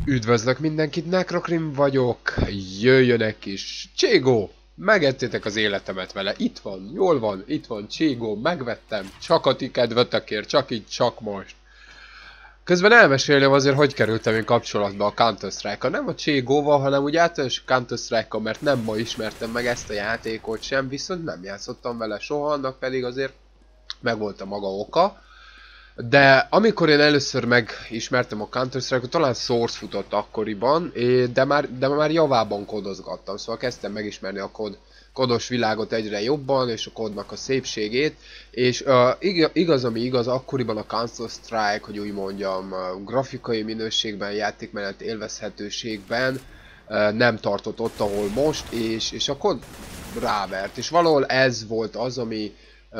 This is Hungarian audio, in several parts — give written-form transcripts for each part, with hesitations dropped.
Üdvözlök mindenkit, Necrokrim vagyok, jöjjön egy kis Cségó! Megettétek az életemet vele, itt van, jól van, itt van Cségó, megvettem, csak a ti kedvetekért, csak így, csak most. Közben elmesélném azért, hogy kerültem én kapcsolatba a Counter-Strike-kal, nem a Cségóval, hanem úgy általános Counter-Strike-kal, mert nem ma ismertem meg ezt a játékot sem, viszont nem játszottam vele soha, annak pedig azért megvolt a maga oka. De amikor én először megismertem a Counter-Strike-ot, talán Source futott akkoriban, de már javában kodozgattam, szóval kezdtem megismerni a kodos világot egyre jobban, és a kodnak a szépségét, és igaz, ami igaz, akkoriban a Counter-Strike, hogy úgy mondjam, grafikai minőségben, játékmenet élvezhetőségben nem tartott ott, ahol most, és a kod rávert, és valahol ez volt az, ami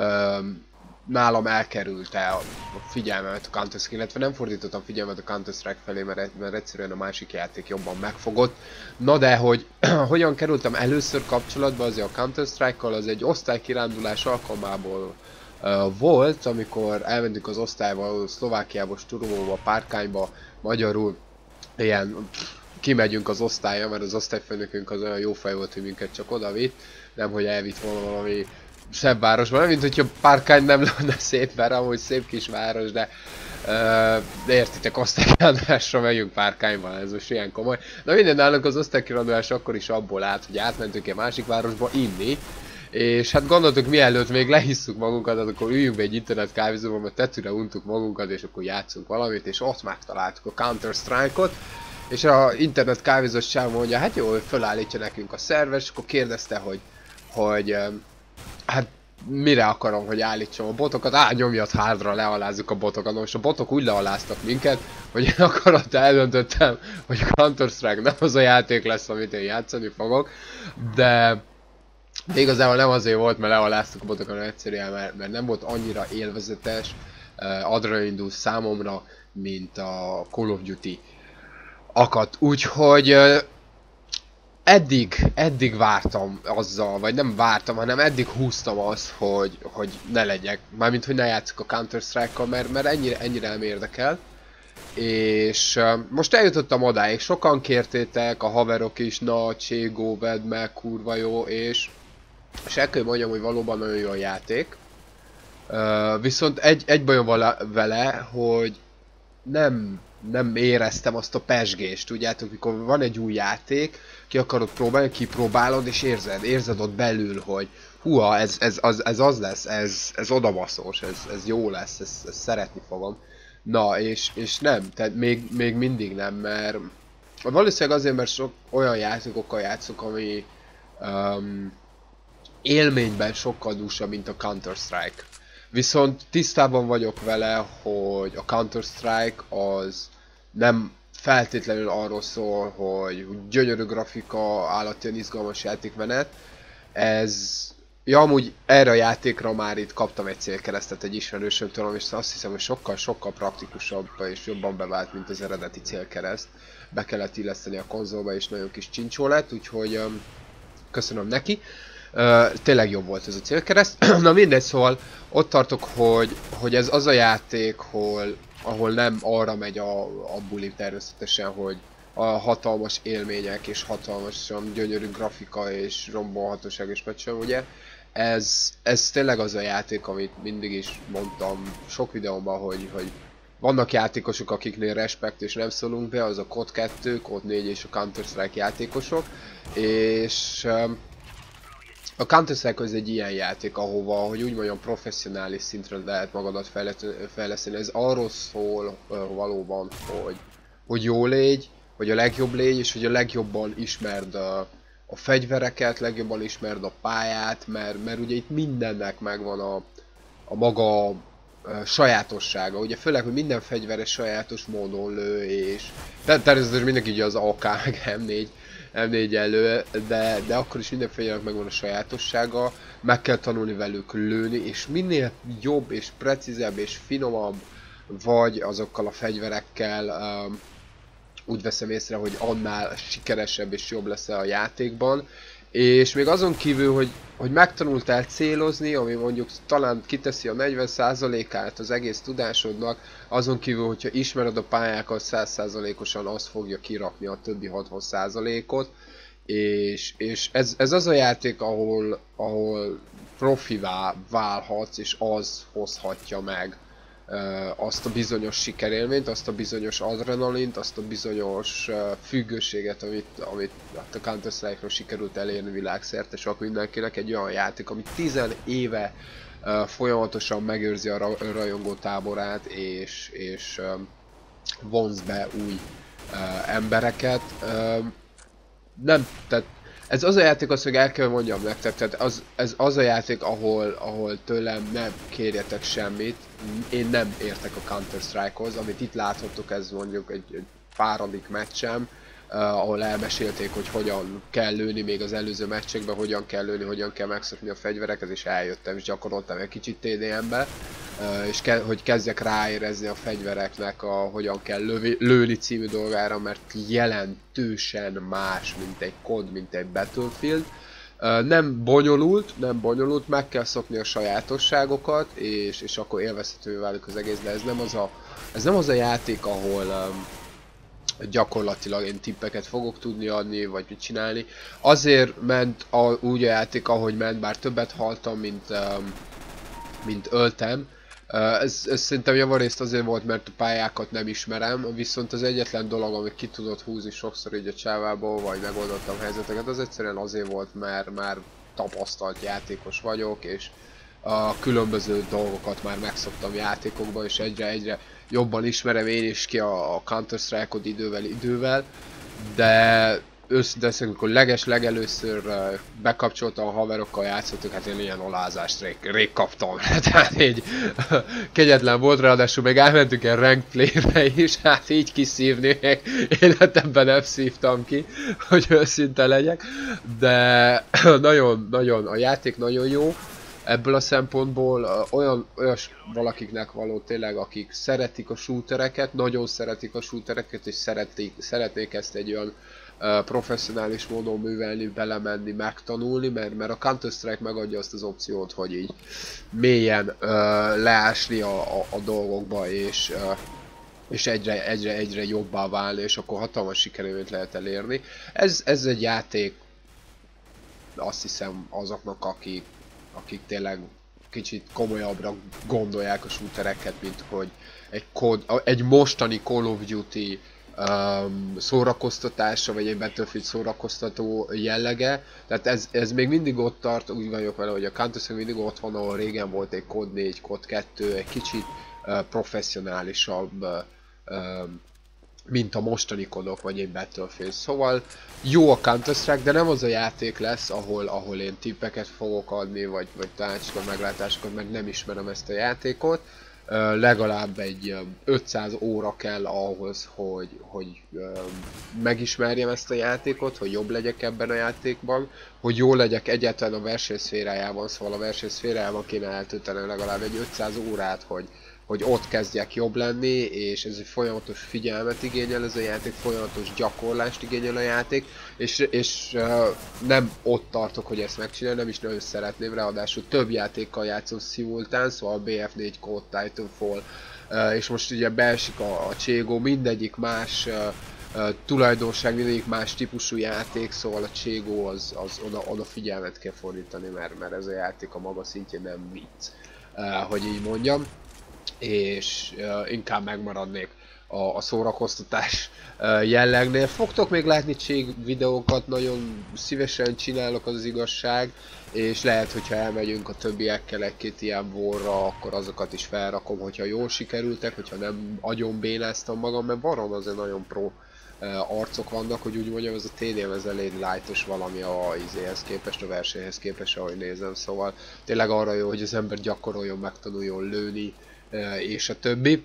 nálam elkerülte a figyelmemet a Counter-Strike, illetve nem fordítottam figyelmet a Counter-Strike felé, mert egyszerűen a másik játék jobban megfogott. Na de, hogy hogyan kerültem először kapcsolatba azért a Counter-Strike-kal, az egy osztálykirándulás alkalmából volt, amikor elmentünk az osztályval Szlovákiába, Sturmovba, Párkányba, magyarul ilyen kimegyünk az osztálya, mert az osztályfőnökünk az olyan jó fej volt, hogy minket csak oda vitt, nem hogy elvitt volna valami szebb városban, nem mint hogyha Párkány nem lenne szép, mert amúgy szép kis város, de értitek, osztálykirándulásra megyünk Párkányban, ez most ilyen komoly. Na minden, nálunk az osztálykirándulás akkor is abból állt, hogy átmentünk egy másik városba inni, és hát gondoltuk, mielőtt még lehisszuk magunkat, akkor üljünk be egy internet kávézóba, mert tetőre untuk magunkat, és akkor játszunk valamit, és ott megtaláltuk a Counter-Strike-ot. És a internet kávézós csáv mondja, hát jó, hogy fölállítja nekünk a szerver, és akkor kérdezte, hogy hát mire akarom, hogy állítsam a botokat? Nyomjad hardra, lealázzuk a botokat. Most a botok úgy lealáztak minket, hogy én akarattal eldöntöttem, hogy a Counter-Strike nem az a játék lesz, amit én játszani fogok. De igazából nem azért volt, mert lealáztuk a botokat, hanem egyszerűen, mert nem volt annyira élvezetes, adrenalinindús számomra, mint a Call of Duty akadt. Úgyhogy eddig vártam azzal, vagy nem vártam, hanem eddig húztam azt, hogy ne legyek, mármint hogy ne játsszuk a Counter-Strike-kal, mert ennyire nem érdekel. És most eljutottam odáig, sokan kértétek, a haverok is, na, Cségó, vedd meg, kurva jó, és el kell mondjam, hogy valóban nagyon jó a játék. Viszont egy bajom van vele, hogy nem éreztem azt a pezsgést, tudjátok, mikor van egy új játék, ki akarod próbálni, kipróbálod, és érzed ott belül, hogy húha, ez az lesz, ez odabaszós, ez jó lesz, ezt szeretni fogom. Na, és nem, tehát még mindig nem, mert valószínűleg azért, mert sok olyan játékokkal játszok, ami élményben sokkal dúsabb, mint a Counter-Strike. Viszont tisztában vagyok vele, hogy a Counter-Strike az nem feltétlenül arról szól, hogy gyönyörű grafika, állatian izgalmas játékmenet. Ja, amúgy erre a játékra már itt kaptam egy célkeresztet egy ismerősömtől, és azt hiszem, hogy sokkal praktikusabb és jobban bevált, mint az eredeti célkereszt. Be kellett illeszteni a konzolba, és nagyon kis csincsó lett, úgyhogy köszönöm neki. Tényleg jobb volt ez a célkereszt. Na mindegy, szóval ott tartok, hogy ez az a játék, ahol nem arra megy a buli természetesen, hogy a hatalmas élmények és hatalmasan gyönyörű grafika és rombolhatóság és meccsen, ugye. Ez tényleg az a játék, amit mindig is mondtam sok videóban, hogy vannak játékosok, akiknél respekt és nem szólunk be, az a COD 2, COD 4 és a Counter-Strike játékosok, és a Counter-Strike az egy ilyen játék, ahova, hogy úgy mondjam, professzionális szintre lehet magadat fejleszteni. Ez arról szól valóban, hogy jó légy, hogy a legjobb légy, és hogy a legjobban ismerd a fegyvereket, legjobban ismerd a pályát, mert ugye itt mindennek megvan a maga sajátossága. Ugye főleg, hogy minden fegyveres sajátos módon lő, és természetesen mindenki ugye az AK meg M4 elő, de akkor is minden fegyvernek megvan a sajátossága, meg kell tanulni velük lőni, és minél jobb és precízebb és finomabb vagy azokkal a fegyverekkel, úgy veszem észre, hogy annál sikeresebb és jobb lesz a játékban, És még azon kívül, hogy megtanultál célozni, ami mondjuk talán kiteszi a 40%-át az egész tudásodnak, azon kívül, hogyha ismered a pályákat, 100%-osan az fogja kirakni a többi 60%-ot, és ez az a játék, ahol profivá válhatsz, és az hozhatja meg azt a bizonyos sikerélményt, azt a bizonyos adrenalint, azt a bizonyos függőséget, amit a Counter-Strike-ról sikerült elérni világszerte sok mindenkinek. Egy olyan játék, ami 10 éve folyamatosan megőrzi a rajongó táborát, és vonz be új embereket. Nem, tehát ez az a játék, azt, hogy el kell mondjam nektek, tehát ez az a játék, ahol tőlem nem kérjetek semmit. Én nem értek a Counter-Strike-hoz, amit itt láthattok, ez mondjuk egy páradik meccsem, ahol elmesélték, hogy hogyan kell lőni még az előző meccsekben, hogyan kell lőni, hogyan kell megszokni a fegyvereket, és eljöttem és gyakoroltam egy kicsit TDM-be, és hogy kezdjek ráérezni a fegyvereknek a hogyan kell lőni című dolgára, mert jelentősen más, mint egy COD, mint egy Battlefield. Nem bonyolult, meg kell szokni a sajátosságokat, és akkor élvezhetővé válik az egész, de ez nem az a játék, ahol gyakorlatilag én tippeket fogok tudni adni, vagy mit csinálni. Azért ment úgy a játék, ahogy ment, bár többet haltam, mint öltem. Ez szerintem javarészt azért volt, mert a pályákat nem ismerem, viszont az egyetlen dolog, amit ki tudott húzni sokszor így a csávából, vagy megoldottam helyzeteket, az egyszerűen azért volt, mert már tapasztalt játékos vagyok, és a különböző dolgokat már megszoktam játékokban, és egyre jobban ismerem én is ki a Counter-Strike-ot idővel, de őszintén amikor legelőször bekapcsoltam, a haverokkal játszottuk, hát én ilyen alázást rég kaptam, tehát így kegyetlen volt, ráadásul még elmentünk el rank play-re is, hát így kiszívni, még életemben nem szívtam ki, hogy őszinte legyek, de a játék nagyon jó. Ebből a szempontból olyas valakiknek való tényleg, akik szeretik a shootereket, nagyon szeretik a shootereket, és szeretnék ezt egy olyan professzionális módon művelni, belemenni, megtanulni, mert a Counter-Strike megadja azt az opciót, hogy így mélyen leásni a dolgokba, és egyre jobbá válni, és akkor hatalmas sikerélményt lehet elérni. Ez egy játék, azt hiszem, azoknak, akik tényleg kicsit komolyabbra gondolják a shootereket, mint hogy egy mostani Call of Duty szórakoztatása, vagy egy Battlefield szórakoztató jellege. Tehát ez még mindig ott tart, úgy vagyok vele, hogy a Counter-Strike mindig ott van, ahol régen volt egy COD 4, COD 2, egy kicsit professzionálisabb, mint a mostani kodok, vagy egy Battlefield. Szóval jó a Counter-Strike, de nem az a játék lesz, ahol én tippeket fogok adni, vagy tanácsokat, meglátásokat, mert nem ismerem ezt a játékot. Legalább egy 500 óra kell ahhoz, hogy megismerjem ezt a játékot, hogy jobb legyek ebben a játékban, hogy jó legyek egyáltalán a versenyszférájában, szóval a versenyszférájában kéne eltölteni legalább egy 500 órát, hogy ott kezdjek jobb lenni, és ez egy folyamatos figyelmet igényel ez a játék, folyamatos gyakorlást igényel a játék, és nem ott tartok, hogy ezt megcsinálni, nem is nagyon szeretném, ráadásul több játékkal játszom szimultán, szóval BF4, COD, Titanfall, és most ugye beesik a CSGO, mindegyik más tulajdonság, mindegyik más típusú játék, szóval a CSGO az oda figyelmet kell fordítani, mert ez a játék a maga szintjén nem vicc, hogy így mondjam. És inkább megmaradnék a szórakoztatás jellegnél. Fogtok még látni videókat, nagyon szívesen csinálok, az igazság, és lehet, hogyha elmegyünk a többiekkel egy-két ilyen vorra, akkor azokat is felrakom, hogyha jól sikerültek, hogyha nem agyonbénáztam magam, mert barom azért nagyon pro arcok vannak, hogy úgy mondjam, ez a TDM ez elég lightos valami a izéhez képest, a versenyhez képest, ahogy nézem, szóval tényleg arra jó, hogy az ember gyakoroljon, megtanuljon lőni, és a többi,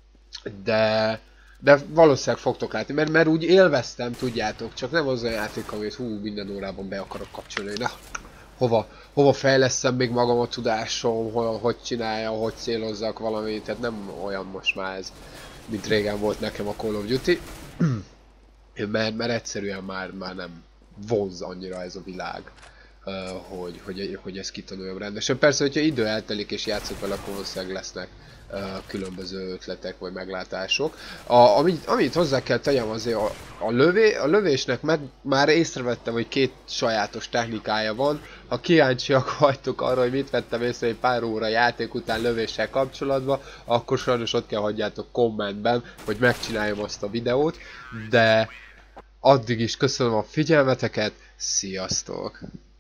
de valószínűleg fogtok látni, mert úgy élveztem, tudjátok, csak nem az a játék, amit minden órában be akarok kapcsolni, na, hova fejlesztem még magam a tudásom, hogy csináljam, hogy célozzak valamit, tehát nem olyan most már ez, mint régen volt nekem a Call of Duty, mert egyszerűen már vonz annyira ez a világ, hogy ez kitanuljam rendesen. Persze, hogyha idő eltelik és játszok vele, akkor valószínűleg lesznek különböző ötletek vagy meglátások. Amit hozzá kell tegyem azért a lövésnek már észrevettem, hogy két sajátos technikája van. Ha kíváncsiak vagytok arra, hogy mit vettem észre egy pár óra játék után lövéssel kapcsolatban, akkor sajnos ott kell hagyjátok kommentben, hogy megcsináljam azt a videót, de addig is köszönöm a figyelmeteket, sziasztok!